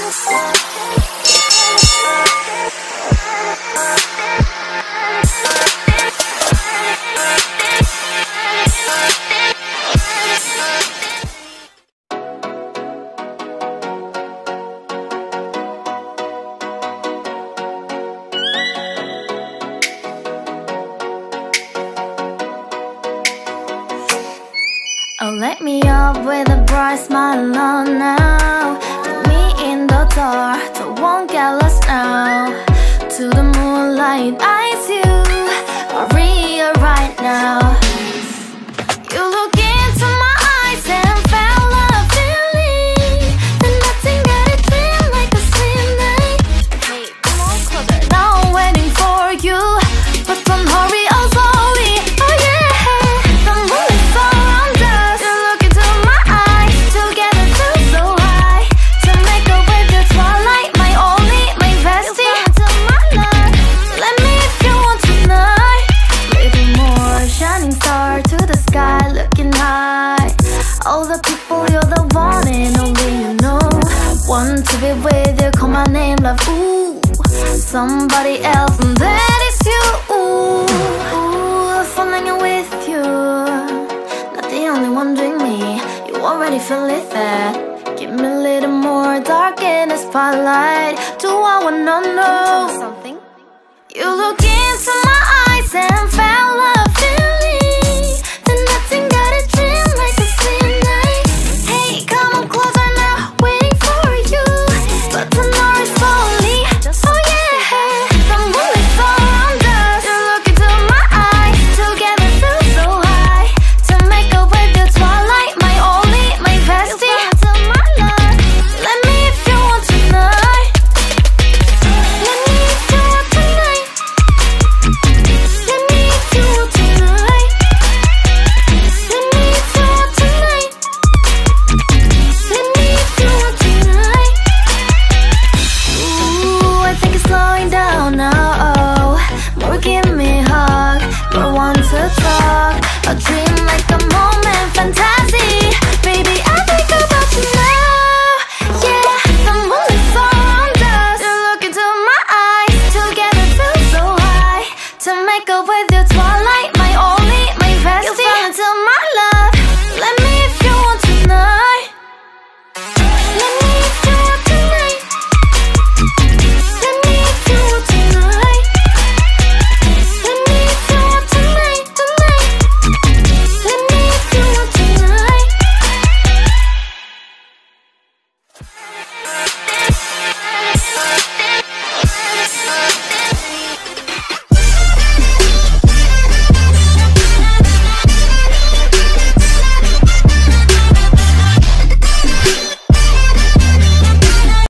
Oh, let me up with a bright smile on now. Put me in the dark, so won't get lost now. To the moonlight, eyes you are real right now. You look into my eyes and felt a feeling, and nothing got it feel like a same night. Hey, come on closer. Now I'm waiting for you, but don't hurry, oh slowly. Oh yeah, the moonlight surrounds us. You look into my eyes, together feel so high. To make up with the twilight, my only, my bestie. You come into my life, let me if you want tonight. Little more shining star to the sky, looking high. All the people, you're the one and only you know. Want to be with you, call my name, love, ooh. Somebody else, and that is you, ooh. Falling in with you, not the only one doing me. You already feel it there. Give me a little more dark in the spotlight. Do I wanna know something? You look into my eyes and fell